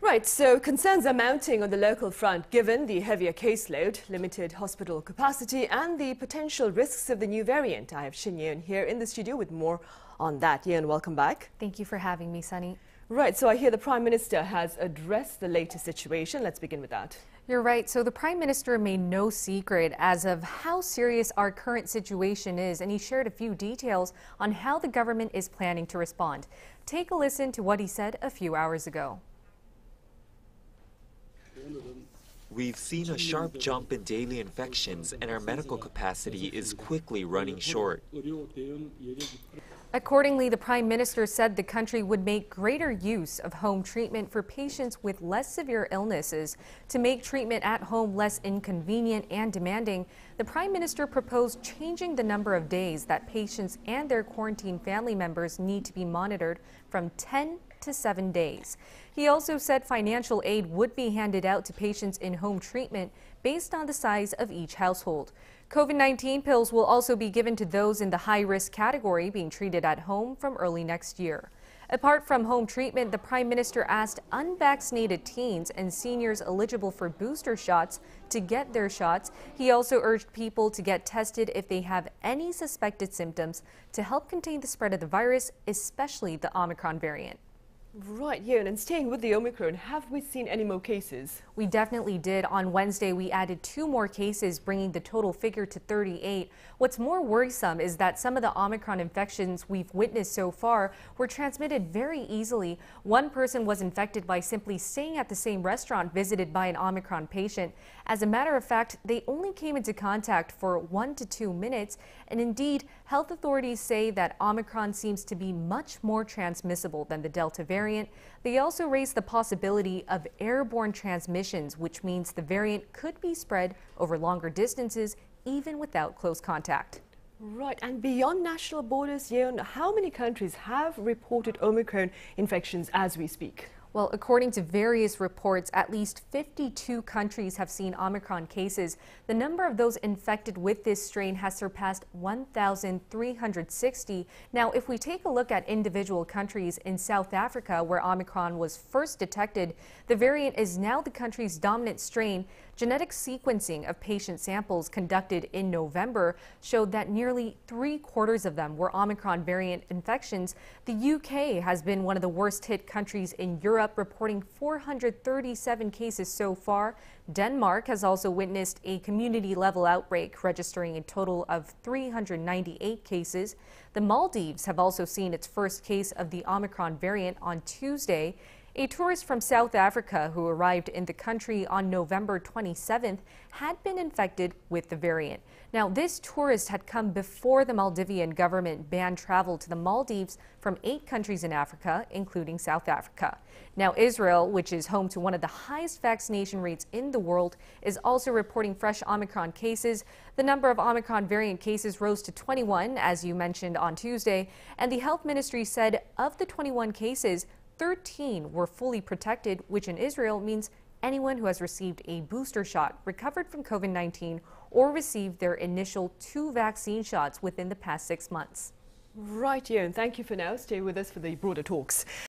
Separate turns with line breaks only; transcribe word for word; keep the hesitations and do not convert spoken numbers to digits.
Right, so concerns are mounting on the local front given the heavier caseload, limited hospital capacity and the potential risks of the new variant. I have Shin Ye-EUN here in the studio with more on that. Ye-EUN, welcome back.
Thank you for having me, Sunny.
Right, so I hear the Prime Minister has addressed the latest situation. Let's begin with that.
You're right. So the Prime Minister made no secret as of how serious our current situation is, and he shared a few details on how the government is planning to respond. Take a listen to what he said a few hours ago.
We've seen a sharp jump in daily infections and our medical capacity is quickly running short.
Accordingly, the Prime Minister said the country would make greater use of home treatment for patients with less severe illnesses. To make treatment at home less inconvenient and demanding, the Prime Minister proposed changing the number of days that patients and their quarantine family members need to be monitored from ten to seven days. He also said financial aid would be handed out to patients in home treatment based on the size of each household. COVID nineteen pills will also be given to those in the high-risk category being treated at home from early next year. Apart from home treatment, the Prime Minister asked unvaccinated teens and seniors eligible for booster shots to get their shots. He also urged people to get tested if they have any suspected symptoms to help contain the spread of the virus, especially the Omicron variant.
Right, Ye-EUN, and staying with the Omicron, have we seen any more cases?
We definitely did. On Wednesday, we added two more cases, bringing the total figure to thirty-eight. What's more worrisome is that some of the Omicron infections we've witnessed so far were transmitted very easily. One person was infected by simply staying at the same restaurant visited by an Omicron patient. As a matter of fact, they only came into contact for one to two minutes. And indeed, health authorities say that Omicron seems to be much more transmissible than the Delta variant. They also raised the possibility of airborne transmissions, which means the variant could be spread over longer distances, even without close contact.
Right, and beyond national borders, Ye-EUN, how many countries have reported Omicron infections as we speak?
Well, according to various reports, at least fifty-two countries have seen Omicron cases. The number of those infected with this strain has surpassed one thousand three hundred sixty. Now, if we take a look at individual countries, in South Africa, where Omicron was first detected, the variant is now the country's dominant strain. Genetic sequencing of patient samples conducted in November showed that nearly three quarters of them were Omicron variant infections. The U K has been one of the worst hit countries in Europe, reporting four hundred thirty-seven cases so far. Denmark has also witnessed a community-level outbreak, registering a total of three hundred ninety-eight cases. The Maldives have also seen its first case of the Omicron variant on Tuesday. A tourist from South Africa who arrived in the country on November twenty-seventh had been infected with the variant. Now, this tourist had come before the Maldivian government banned travel to the Maldives from eight countries in Africa, including South Africa. Now, Israel, which is home to one of the highest vaccination rates in the world, is also reporting fresh Omicron cases. The number of Omicron variant cases rose to twenty-one, as you mentioned, on Tuesday, and the health ministry said of the twenty-one cases, thirteen were fully protected, which in Israel means anyone who has received a booster shot, recovered from COVID nineteen, or received their initial two vaccine shots within the past six months.
Right, Ye-EUN, thank you for now. Stay with us for the broader talks.